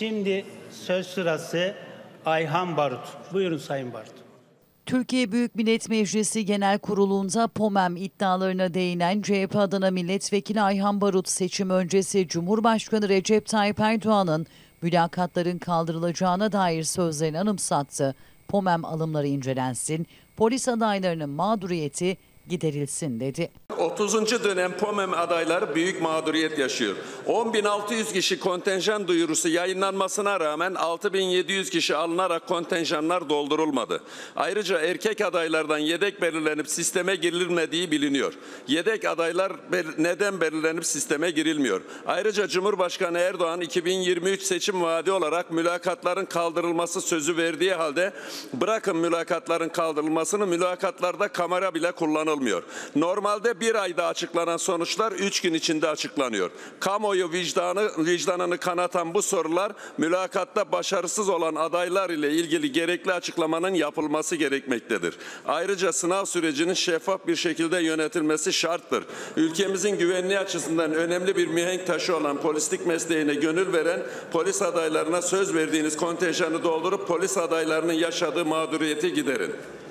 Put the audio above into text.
Şimdi söz sırası Ayhan Barut. Buyurun Sayın Barut. Türkiye Büyük Millet Meclisi Genel Kurulu'nda POMEM iddialarına değinen CHP Adana Milletvekili Ayhan Barut, seçim öncesi Cumhurbaşkanı Recep Tayyip Erdoğan'ın mülakatların kaldırılacağına dair sözlerini anımsattı. POMEM alımları incelensin, polis adaylarının mağduriyeti giderilsin dedi. 30. dönem POMEM adayları büyük mağduriyet yaşıyor. 10.600 kişi kontenjan duyurusu yayınlanmasına rağmen 6.700 kişi alınarak kontenjanlar doldurulmadı. Ayrıca erkek adaylardan yedek belirlenip sisteme girilmediği biliniyor. Yedek adaylar neden belirlenip sisteme girilmiyor? Ayrıca Cumhurbaşkanı Erdoğan 2023 seçim vaadi olarak mülakatların kaldırılması sözü verdiği halde bırakın mülakatların kaldırılmasını, mülakatlarda kamera bile kullanılmıyor. Normalde bir ayda açıklanan sonuçlar 3 gün içinde açıklanıyor. Kamuoyu vicdanını kanatan bu sorular mülakatta başarısız olan adaylar ile ilgili gerekli açıklamanın yapılması gerekmektedir. Ayrıca sınav sürecinin şeffaf bir şekilde yönetilmesi şarttır. Ülkemizin güvenliği açısından önemli bir mihenk taşı olan polislik mesleğine gönül veren polis adaylarına söz verdiğiniz kontenjanı doldurup polis adaylarının yaşadığı mağduriyeti giderin.